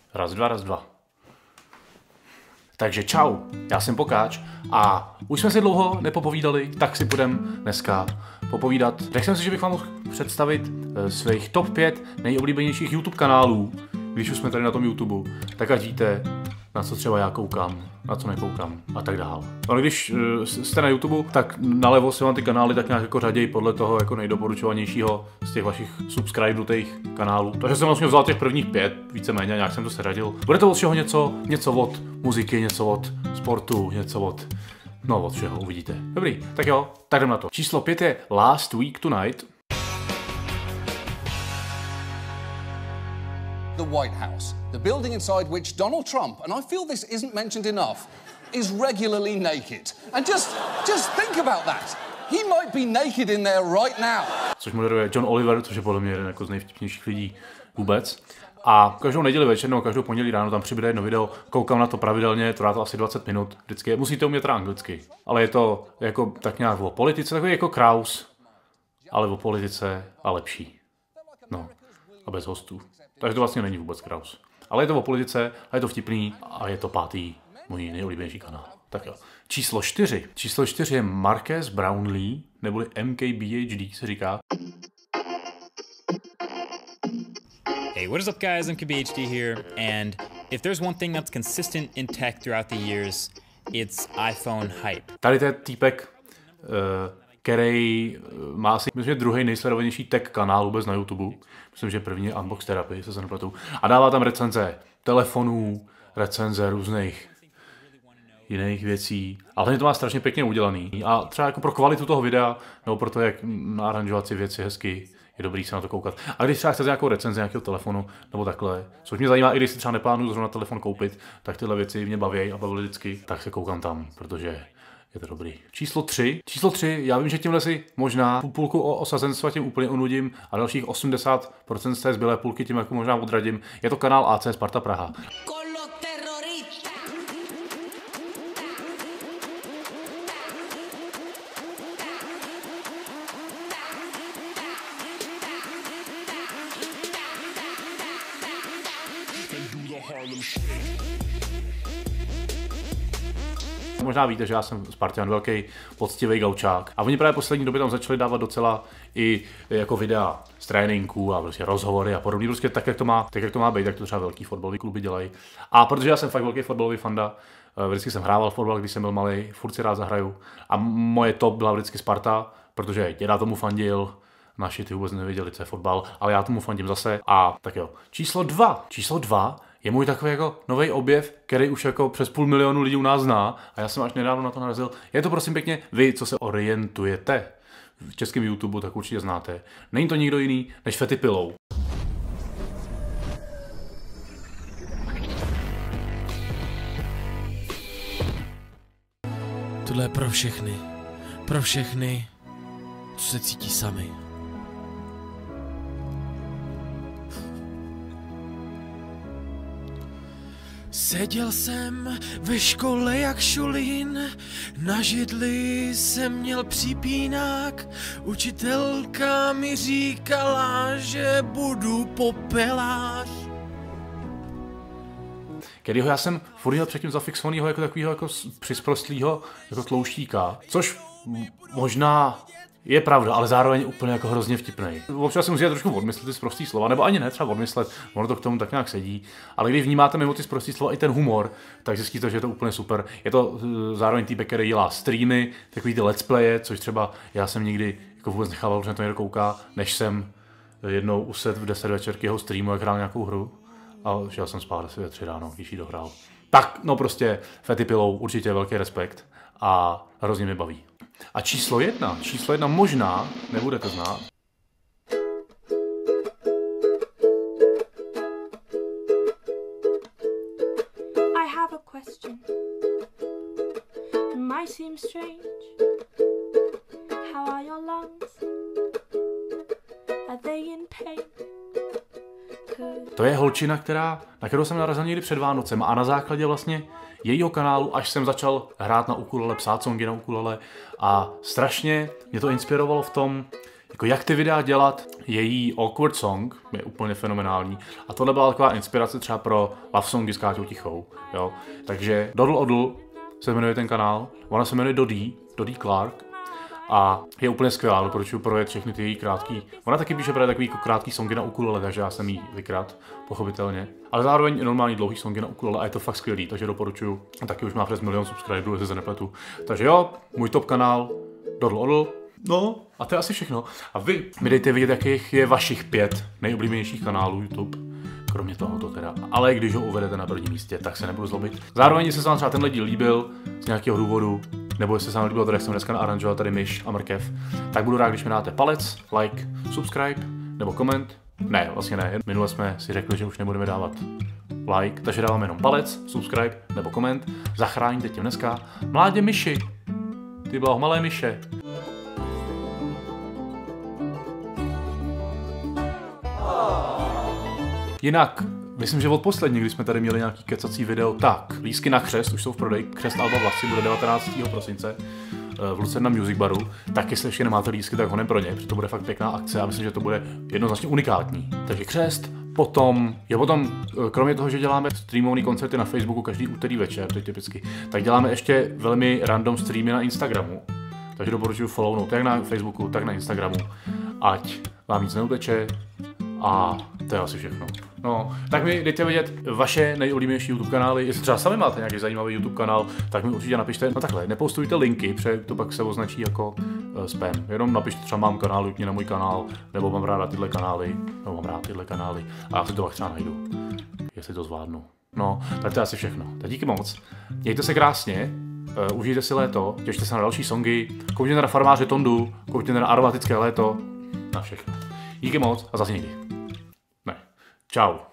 Raz, dva, raz, dva. Takže čau, já jsem Pokáč a už jsme si dlouho nepopovídali, tak si budeme dneska popovídat. Řekl jsem si, že bych vám mohl představit svých top 5 nejoblíbenějších YouTube kanálů, když už jsme tady na tom YouTube, tak ať víte, na co třeba já koukám, na co nekoukám a tak dál. Ale když jste na YouTube, tak nalevo se vám ty kanály tak nějak jako řaději podle toho jako nejdoporučovanějšího z těch vašich subscribenutých kanálů. Takže jsem vlastně vzal těch prvních 5, víceméně, nějak jsem to seřadil. Bude to od všeho něco od muziky, něco od sportu, něco od... No od všeho, uvidíte. Dobrý, tak jo, tak jdem na to. Číslo 5 je Last Week Tonight. The White House, the building inside which Donald Trump, and I feel this isn't mentioned enough, is regularly naked. And just think about that. He might be naked in there right now. Což moderuje John Oliver, což je podle mě jeden jako z nejvtipnějších lidí vůbec. A každou neděli večer nebo každou pondělí ráno tam přibude jedno video, koukám na to pravidelně, trvá to asi 20 minut, vždycky, musíte umět anglicky. Ale je to jako tak nějak o politice, takový jako Kraus, ale o politice a lepší. No, a bez hostů. Takže to vlastně není vůbec Kraus. Ale je to o politice, a je to vtipný a je to pátý můj nejoblíbenější kanál. Tak jo. Číslo 4. Číslo 4 je Marques Brownlee, neboli MKBHD se říká. Hey, what is up guys, MKBHD here, and if there's one thing that's consistent in tech throughout the years, it's iPhone hype. Tady to je týpek, který má asi, myslím, druhý nejsledovanější tech kanál vůbec na YouTube. Myslím, že první je Unbox Therapy, se nepletu. A dává tam recenze telefonů, recenze různých jiných věcí. Ale hlavně to má strašně pěkně udělaný. A třeba jako pro kvalitu toho videa, nebo pro to, jak naaranžovat si věci hezky, je dobrý se na to koukat. A když třeba chcete nějakou recenzi nějakého telefonu, nebo takhle, což mě zajímá, i když si třeba neplánuju zrovna telefon koupit, tak tyhle věci mě baví a bavily vždycky, tak se koukám tam, protože je to dobrý. Číslo 3. Číslo 3, já vím, že tímhle si možná půlku osazenstva tím úplně unudím a dalších 80% z té zbylé půlky tím jako možná odradím. Je to kanál AC Sparta Praha. Možná víte, že já jsem Spartan, velký poctivý gaučák. A oni právě poslední době tam začali dávat docela i jako videa z tréninků a prostě rozhovory a podobně. Prostě tak, jak to má být, tak to třeba velký fotbalový kluby dělají. A protože já jsem fakt velký fotbalový fanda, vždycky jsem hrával fotbal, když jsem byl malý, furt si rád zahraju. A moje top byla vždycky Sparta, protože děda tomu fandil, naši ty vůbec nevěděli, co je fotbal, ale já tomu fandím zase. A tak jo. Číslo 2 je můj takový jako nový objev, který už jako přes 500 000 lidí u nás zná a já jsem až nedávno na to narazil. Je to prosím pěkně vy, co se orientujete v českém YouTube, tak určitě znáte. Není to nikdo jiný než Fetty Pillow. Tohle je pro všechny, co se cítí sami. Seděl jsem ve škole jak šulín, na židli jsem měl připínák, učitelka mi říkala, že budu popelář. Kterýho já jsem furt měl předtím zafixovanýho jako takovýho jako přisprostlýho jako tlouštíka, což možná je pravda, ale zároveň úplně jako hrozně vtipnej. Občas si musíte trošku odmyslet ty sprostý slova, nebo ani ne, třeba odmyslet, ono to k tomu tak nějak sedí. Ale když vnímáte mimo ty sprostý slova i ten humor, tak zjistíte, že je to úplně super. Je to zároveň týpek, který dělá streamy, takový ty let's playe, což třeba já jsem nikdy jako vůbec nechával, že na to někdo kouká, než jsem jednou usedl v 10 večer k jeho streamu, jak hrál nějakou hru. A šel jsem spát asi ve 3 ráno, když ji dohrál. Tak, no prostě Fetty Pillow, určitě velký respekt a hrozně mě baví. A číslo 1 možná nebudete znát. I have a question. It might seem strange. How are your lungs? Are they in pain? To je holčina, na kterou jsem narazil někdy před Vánocem a na základě vlastně jejího kanálu, až jsem začal hrát na ukulele, psát songy na ukulele a strašně mě to inspirovalo v tom, Jako jak ty videa dělat, její Awkward Song je úplně fenomenální. A tohle byla taková inspirace třeba pro Love Songy s Káťou Tichou. Jo? Takže Doddle Oddle se jmenuje ten kanál, ona se jmenuje Dodie Clark. A je úplně skvělá, doporučuji projet všechny ty její krátký. Ona taky píše právě takový krátký songy na ukulele, takže já jsem jí vykrat, pochopitelně. Ale zároveň i normální dlouhý songy na ukulele a je to fakt skvělý, takže doporučuji. A taky už má přes 1 000 000 subscriberů, jestli se nepletu. Takže jo, můj top kanál, Doddle Oddle. No, a to je asi všechno. A vy mi dejte vědět, jakých je vašich 5 nejoblíbenějších kanálů YouTube. Kromě tohoto teda. Ale když ho uvedete na prvním místě, tak se nebudu zlobit. Zároveň, jestli se vám třeba tenhle díl líbil z nějakého důvodu, nebo jestli se vám líbilo to, jak jsem dneska naaranžoval tady myš a mrkev, tak budu rád, když mi dáte palec, like, subscribe nebo koment. Ne, vlastně ne. Minule jsme si řekli, že už nebudeme dávat like, takže dáváme jenom palec, subscribe nebo koment. Zachráňte tím dneska mládě myši. Ty bylo malé myše. Jinak, myslím, že od poslední, kdy jsme tady měli nějaký kecací video, tak lístky na křest už jsou v prodeji. Křest Alba Vlasy bude 19. prosince v Lucerna Music Baru. Tak jestli ještě nemáte lístky, tak honem pro ně, protože to bude fakt pěkná akce a myslím, že to bude jednoznačně unikátní. Takže křest, potom, kromě toho, že děláme streamované koncerty na Facebooku každý úterý večer, to je typicky, tak děláme ještě velmi random streamy na Instagramu. Takže doporučuji follownout jak na Facebooku, tak na Instagramu, ať vám nic neuteče. A to je asi všechno. No, tak mi dejte vědět vaše nejoblíbenější YouTube kanály. Jestli třeba sami máte nějaký zajímavý YouTube kanál, tak mi určitě napište. No takhle, nepostujte linky, protože to pak se označí jako spam. Jenom napište třeba mám kanál, jděte na můj kanál, nebo mám rád tyhle kanály, a já si to pak třeba najdu, jestli to zvládnu. No, tak to je asi všechno. Tak díky moc. Mějte se krásně, užijte si léto, těšte se na další songy, koukněte na Farmáře Tondu, koukněte na Aromatické léto, na všechno. Díky moc a zase někdy. Ne. Čau.